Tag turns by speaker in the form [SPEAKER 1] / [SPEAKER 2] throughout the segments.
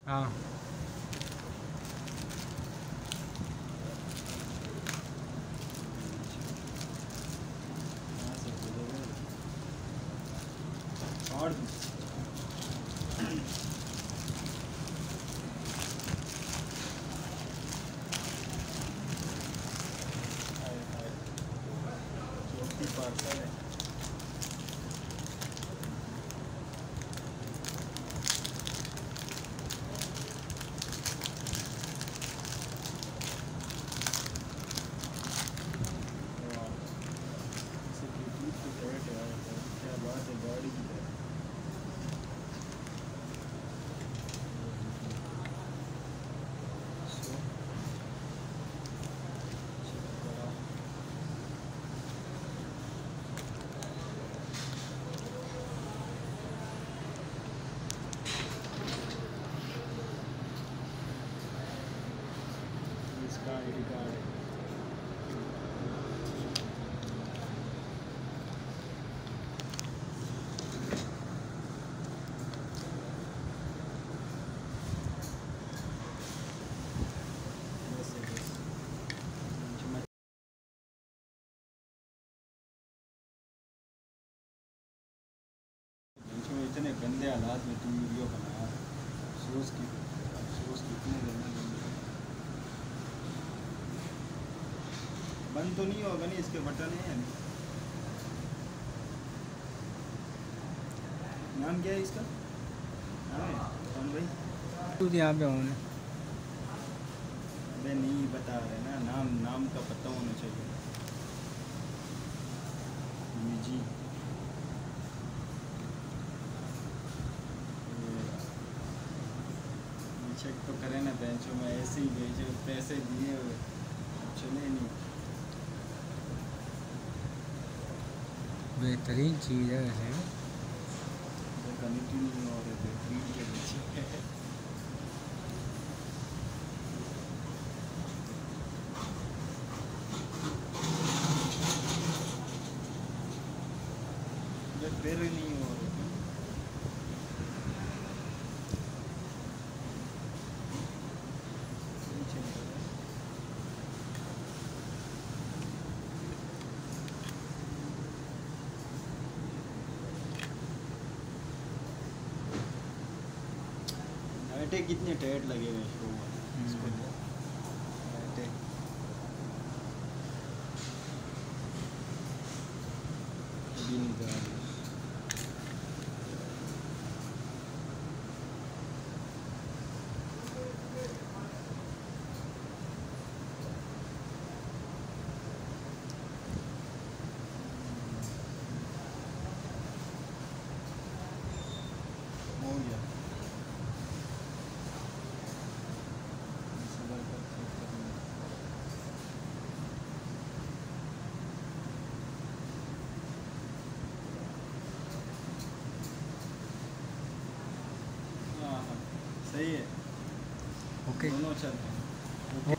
[SPEAKER 1] हाँ
[SPEAKER 2] और चौथी पार्सल है। क्या बात है गाड़ी की है। इसका आईडी कार्ड है। इतने गंदे हालात में तुम वीडियो बनाया, अफसोस कितने गंदे बंद तो नहीं होगा नहीं, इसके बटन है। नाम क्या है इसका? नाम है कौन भाई?
[SPEAKER 1] तू यहाँ पे होने
[SPEAKER 2] अबे नहीं बता रहे ना, नाम का पता होना चाहिए। जी चेक तो करें ना, बेंचों में ऐसे ही भेजे, पैसे दिए हुए चले नहीं।
[SPEAKER 1] बेहतरीन चीज़ है वैसे।
[SPEAKER 2] कनेक्ट नहीं हो रहे थे फीड के नीचे। फिर नहीं हो रहे थे। लाइटें कितने टाइट लगे हुए शो इसको लाइटें अभी नहीं जा रही। हो गया सही है।
[SPEAKER 1] ओके
[SPEAKER 2] दोनों चलते हैं।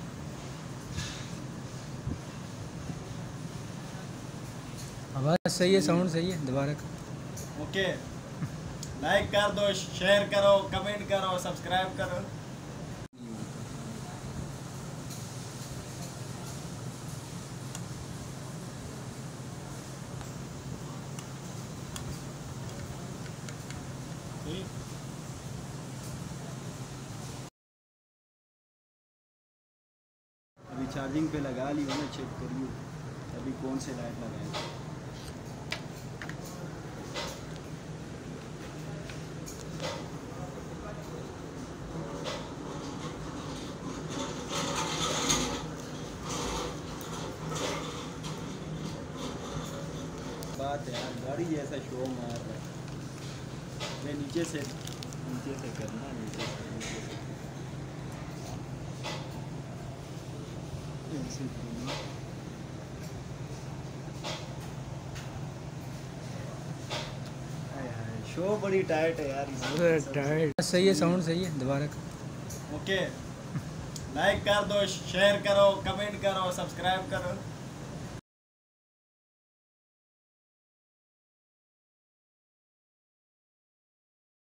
[SPEAKER 1] आवाज़ सही है, साउंड सही है। दोबारा
[SPEAKER 2] ओके, लाइक कर दो, शेयर करो, कमेंट करो, सब्सक्राइब करो। अभी चार्जिंग पे लगा ली हो ना, चेक करिए अभी कौन से लाइट लगाए। बात है यार, गाड़ी जैसा शो मार रहा है। नीचे से करना, नीचे से शो बड़ी टाइट है यार।
[SPEAKER 1] टाइट सही है, साउंड सही है। दोबारा
[SPEAKER 2] ओके, लाइक कर दो, शेयर करो, कमेंट करो, सब्सक्राइब करो।